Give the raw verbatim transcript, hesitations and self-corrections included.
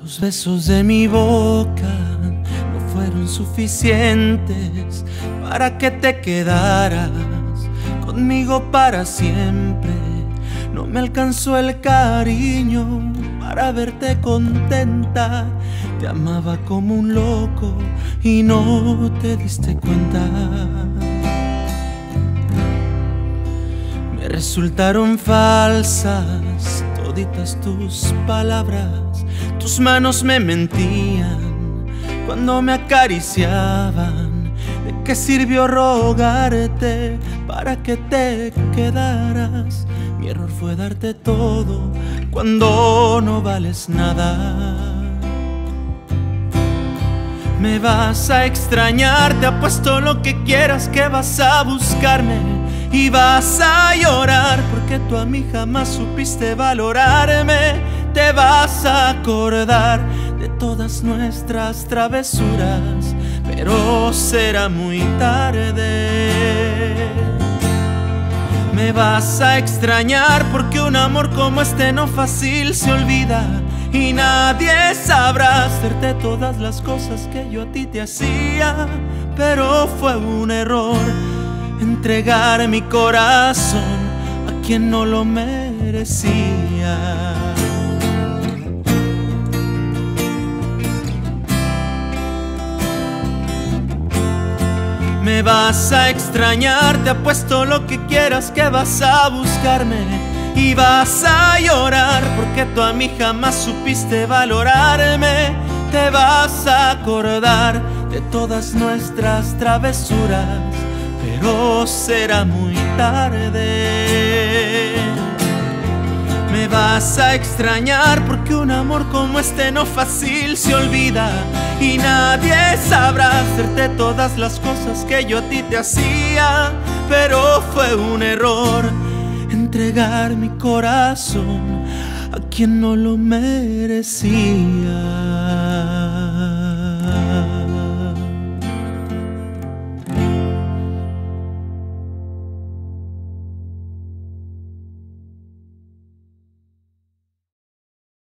Los besos de mi boca no fueron suficientes para que te quedaras conmigo para siempre. No me alcanzó el cariño para verte contenta. Te amaba como un loco y no te diste cuenta. Me resultaron falsas toditas tus palabras. Tus manos me mentían cuando me acariciaban. ¿De qué sirvió rogarte para que te quedaras? Mi error fue darte todo cuando no vales nada. Me vas a extrañar, te apuesto lo que quieras que vas a buscarme y vas a llorar porque tú a mí jamás supiste valorarme. Te vas a acordar de todas nuestras travesuras, pero será muy tarde. Me vas a extrañar porque un amor como este no fácil se olvida y nadie sabrá hacerte todas las cosas que yo a ti te hacía. Pero fue un error entregar mi corazón a quien no lo merecía. Me vas a extrañar, te apuesto lo que quieras que vas a buscarme y vas a llorar porque tú a mí jamás supiste valorarme. Te vas a acordar de todas nuestras travesuras, pero será muy tarde. Me vas a extrañar porque un amor como este no fácil se olvida y nadie sabrá hacerte todas las cosas que yo a ti te hacía. Pero fue un error entregar mi corazón a quien no lo merecía.